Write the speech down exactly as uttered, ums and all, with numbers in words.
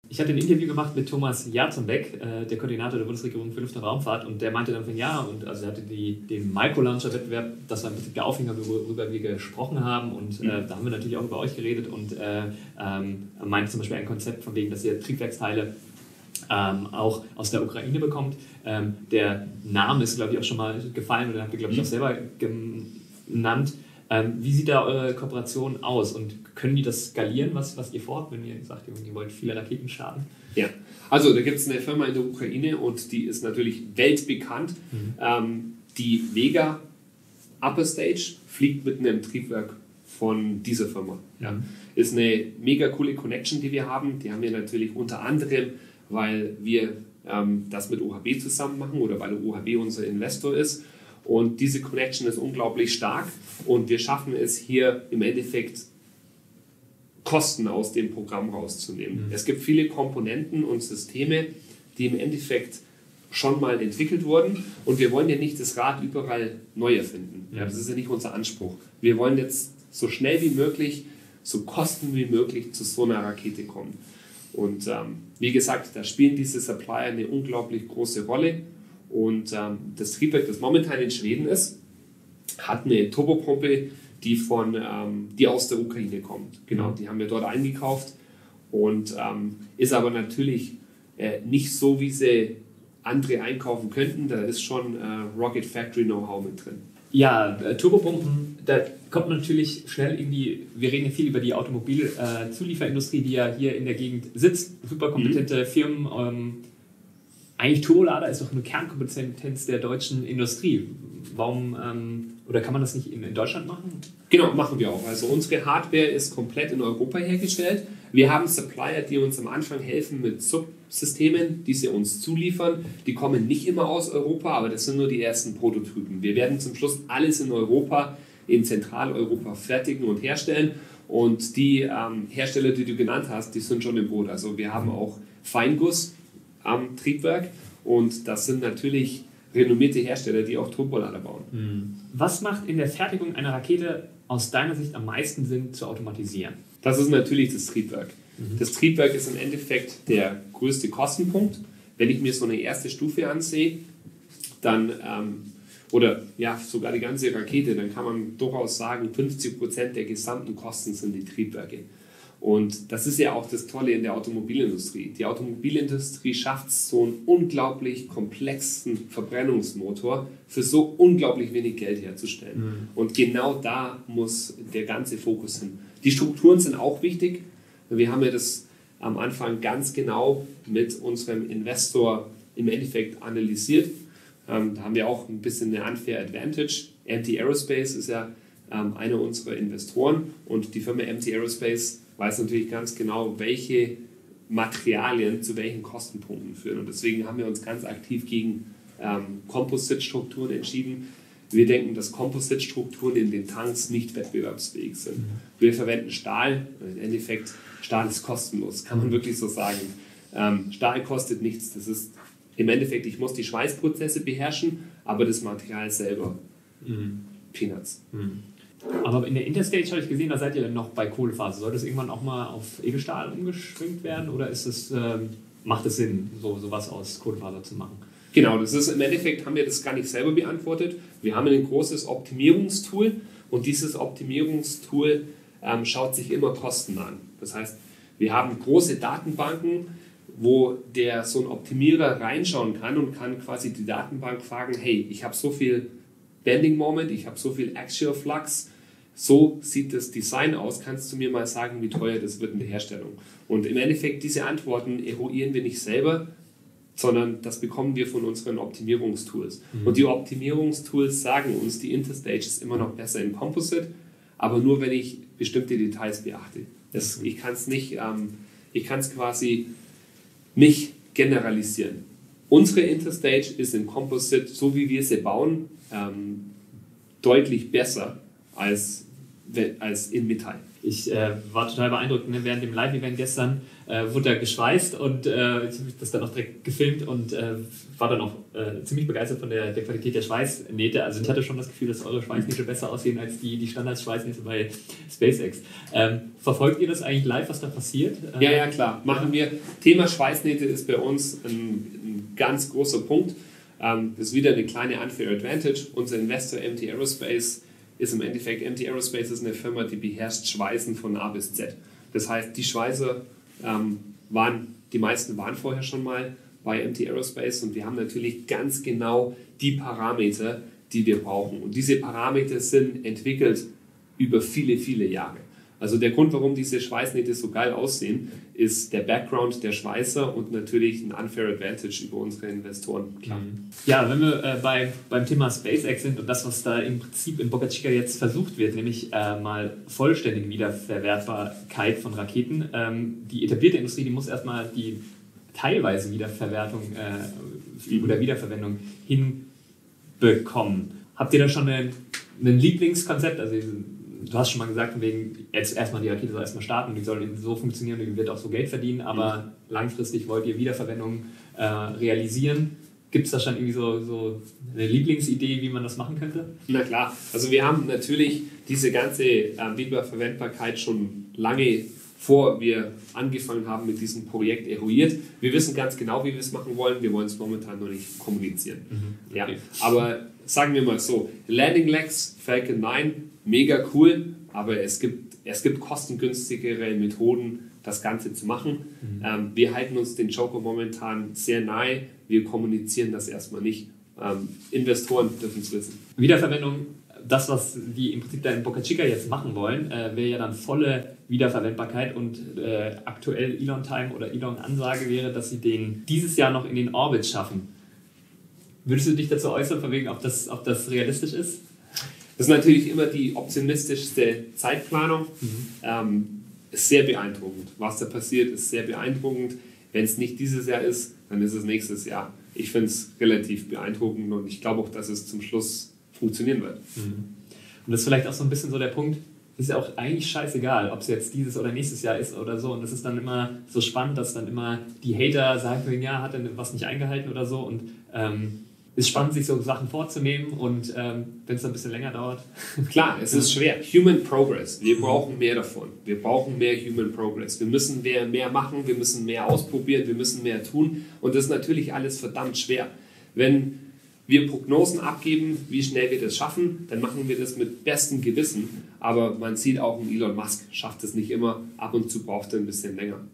Ich hatte ein Interview gemacht mit Thomas Jarzenbeck, äh, der Koordinator der Bundesregierung für Luft- und Raumfahrt, und der meinte dann von ja, und also er hatte die, den Microlauncher-Wettbewerb, das war im Prinzip der Aufhänger, worüber wir gesprochen haben, und äh, da haben wir natürlich auch über euch geredet, und äh, ähm, er meinte zum Beispiel ein Konzept von wegen, dass ihr Triebwerksteile ähm, auch aus der Ukraine bekommt. Ähm, der Name ist, glaube ich, auch schon mal gefallen, oder habt ihr, glaube ich, auch selber genannt. Ähm, wie sieht da eure Kooperation aus, und können die das skalieren, was, was ihr vorhabt, wenn ihr sagt, ihr wollt viele Raketen starten? Ja, also da gibt es eine Firma in der Ukraine, und die ist natürlich weltbekannt. Mhm. Ähm, die Vega Upper Stage fliegt mit einem Triebwerk von dieser Firma. Ja. Mhm. Ist eine mega coole Connection, die wir haben. Die haben wir natürlich unter anderem, weil wir ähm, das mit O H B zusammen machen oder weil O H B unser Investor ist. Und diese Connection ist unglaublich stark, und wir schaffen es hier im Endeffekt, Kosten aus dem Programm rauszunehmen. Mhm. Es gibt viele Komponenten und Systeme, die im Endeffekt schon mal entwickelt wurden, und wir wollen ja nicht das Rad überall neu erfinden. Ja, das ist ja nicht unser Anspruch. Wir wollen jetzt so schnell wie möglich, so kosten wie möglich zu so einer Rakete kommen. Und ähm, wie gesagt, da spielen diese Supplier eine unglaublich große Rolle. Und ähm, das Triebwerk, das momentan in Schweden ist, hat eine Turbopumpe, die, von, ähm, die aus der Ukraine kommt. Genau, die haben wir dort eingekauft, und ähm, ist aber natürlich äh, nicht so, wie sie andere einkaufen könnten. Da ist schon äh, Rocket Factory Know-how mit drin. Ja, äh, Turbopumpen, da kommt man natürlich schnell irgendwie, wir reden ja viel über die Automobilzulieferindustrie, äh, die ja hier in der Gegend sitzt, super kompetente mhm. Firmen. Ähm, Eigentlich Turbolader ist doch eine Kernkompetenz der deutschen Industrie. Warum, ähm, oder kann man das nicht in, in Deutschland machen? Genau, machen wir auch. Also unsere Hardware ist komplett in Europa hergestellt. Wir haben Supplier, die uns am Anfang helfen mit Subsystemen, die sie uns zuliefern. Die kommen nicht immer aus Europa, aber das sind nur die ersten Prototypen. Wir werden zum Schluss alles in Europa, in Zentraleuropa fertigen und herstellen. Und die ähm, Hersteller, die du genannt hast, die sind schon im Boot. Also wir haben auch Feinguss am Triebwerk, und das sind natürlich renommierte Hersteller, die auch Turbolader bauen. Was macht in der Fertigung einer Rakete aus deiner Sicht am meisten Sinn zu automatisieren? Das ist natürlich das Triebwerk. Mhm. Das Triebwerk ist im Endeffekt der größte Kostenpunkt. Wenn ich mir so eine erste Stufe ansehe, dann, ähm, oder ja, sogar die ganze Rakete, dann kann man durchaus sagen, fünfzig Prozent der gesamten Kosten sind die Triebwerke. Und das ist ja auch das Tolle in der Automobilindustrie. Die Automobilindustrie schafft so einen unglaublich komplexen Verbrennungsmotor für so unglaublich wenig Geld herzustellen. Mhm. Und genau da muss der ganze Fokus hin. Die Strukturen sind auch wichtig. Wir haben ja das am Anfang ganz genau mit unserem Investor im Endeffekt analysiert. Ähm, da haben wir auch ein bisschen eine unfair advantage. M T Aerospace ist ja ähm, einer unserer Investoren, und die Firma M T Aerospace weiß natürlich ganz genau, welche Materialien zu welchen Kostenpunkten führen. Und deswegen haben wir uns ganz aktiv gegen ähm, Composite-Strukturen entschieden. Wir denken, dass Composite-Strukturen in den Tanks nicht wettbewerbsfähig sind. Mhm. Wir verwenden Stahl. Im Endeffekt, Stahl ist kostenlos, kann man wirklich so sagen. Ähm, Stahl kostet nichts. Das ist im Endeffekt, ich muss die Schweißprozesse beherrschen, aber das Material selber, mhm. Peanuts. Mhm. Aber in der Interstage habe ich gesehen, da seid ihr dann noch bei Kohlefaser. Soll das irgendwann auch mal auf Edelstahl umgeschwingt werden, oder ist es, ähm, macht es Sinn, so sowas aus Kohlefaser zu machen? Genau, das ist im Endeffekt, haben wir das gar nicht selber beantwortet. Wir haben ein großes Optimierungstool, und dieses Optimierungstool ähm, schaut sich immer Kosten an. Das heißt, wir haben große Datenbanken, wo der so ein Optimierer reinschauen kann und kann quasi die Datenbank fragen, hey, ich habe so viel Bending Moment, ich habe so viel Axial Flux, so sieht das Design aus, kannst du mir mal sagen, wie teuer das wird in der Herstellung? Und im Endeffekt, diese Antworten eruieren wir nicht selber, sondern das bekommen wir von unseren Optimierungstools. Mhm. Und die Optimierungstools sagen uns, die Interstage ist immer noch besser in Composite, aber nur, wenn ich bestimmte Details beachte. Das, ich kann es nicht, ähm, ich kann es quasi nicht generalisieren. Unsere Interstage ist in Composite, so wie wir sie bauen, ähm, deutlich besser als, als in Metall. ich äh, war total beeindruckt, ne? Während dem Live-Event gestern äh, wurde er geschweißt und äh, ich habe das dann auch direkt gefilmt und äh, war dann auch äh, ziemlich begeistert von der, der Qualität der Schweißnähte. Also ich hatte schon das Gefühl, dass eure Schweißnähte besser aussehen als die, die Standard-Schweißnähte bei SpaceX. Ähm, verfolgt ihr das eigentlich live, was da passiert? Ja, ja, klar. Machen wir. Thema Schweißnähte ist bei uns ein, ein ganz großer Punkt. Ähm, das ist wieder eine kleine Unfair Advantage. Unser Investor M T Aerospace ist im Endeffekt, M T Aerospace ist eine Firma, die beherrscht Schweißen von A bis Z. Das heißt, die Schweißer ähm, waren, die meisten waren vorher schon mal bei M T Aerospace und wir haben natürlich ganz genau die Parameter, die wir brauchen. Und diese Parameter sind entwickelt über viele, viele Jahre. Also der Grund, warum diese Schweißnähte so geil aussehen, ist der Background der Schweißer und natürlich ein Unfair Advantage über unsere Investoren. Klar. Ja, wenn wir äh, bei, beim Thema SpaceX sind und das, was da im Prinzip in Boca Chica jetzt versucht wird, nämlich äh, mal vollständige Wiederverwertbarkeit von Raketen. Ähm, die etablierte Industrie, die muss erstmal die teilweise Wiederverwertung äh, mhm. oder Wiederverwendung hinbekommen. Habt ihr da schon ein, ein Lieblingskonzept? Also du hast schon mal gesagt, von wegen, jetzt erstmal die Rakete soll erstmal starten, die soll so funktionieren, die wird auch so Geld verdienen, aber mhm. langfristig wollt ihr Wiederverwendung äh, realisieren. Gibt es da schon irgendwie so, so eine Lieblingsidee, wie man das machen könnte? Na klar, also wir haben natürlich diese ganze äh, Wiederverwendbarkeit schon lange vor wir angefangen haben mit diesem Projekt eruiert. Wir wissen ganz genau, wie wir es machen wollen, wir wollen es momentan noch nicht kommunizieren. Mhm. Ja, okay. Aber sagen wir mal so, Landing Legs, Falcon neun, mega cool, aber es gibt, es gibt kostengünstigere Methoden, das Ganze zu machen. Mhm. Ähm, wir halten uns den Joker momentan sehr nahe, wir kommunizieren das erstmal nicht. Ähm, Investoren dürfen es wissen. Wiederverwendung, das, was die im Prinzip da in Boca Chica jetzt machen wollen, äh, wäre ja dann volle Wiederverwendbarkeit und äh, aktuell Elon Time oder Elon Ansage wäre, dass sie den dieses Jahr noch in den Orbit schaffen. Würdest du dich dazu äußern, von wegen, ob das, ob das realistisch ist? Das ist natürlich immer die optimistischste Zeitplanung. Mhm. Ähm, ist sehr beeindruckend. Was da passiert, ist sehr beeindruckend. Wenn es nicht dieses Jahr ist, dann ist es nächstes Jahr. Ich finde es relativ beeindruckend und ich glaube auch, dass es zum Schluss funktionieren wird. Mhm. Und das ist vielleicht auch so ein bisschen so der Punkt, ist ja auch eigentlich scheißegal, ob es jetzt dieses oder nächstes Jahr ist oder so. Und das ist dann immer so spannend, dass dann immer die Hater sagen, ja, hat er was nicht eingehalten oder so. Und ähm, es ist spannend, sich so Sachen vorzunehmen und ähm, wenn es dann ein bisschen länger dauert. Klar, es ist schwer. Human Progress. Wir brauchen mehr davon. Wir brauchen mehr Human Progress. Wir müssen mehr, mehr machen, wir müssen mehr ausprobieren, wir müssen mehr tun. Und das ist natürlich alles verdammt schwer. Wenn wir Prognosen abgeben, wie schnell wir das schaffen, dann machen wir das mit bestem Gewissen. Aber man sieht auch, Elon Musk schafft es nicht immer. Ab und zu braucht er ein bisschen länger.